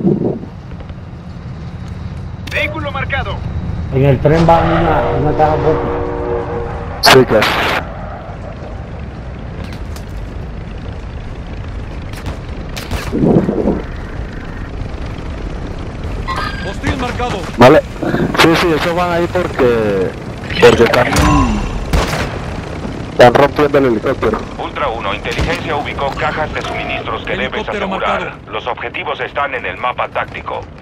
Vehículo marcado. En el tren va una caja fuerte. Sí, claro. Hostil marcado. Vale. Sí, esos van ahí porque están rompiendo el helicóptero. Ultra 1, inteligencia ubicó cajas de suministros que debes Helicóptero asegurar. marcado. Los objetivos están en el mapa táctico.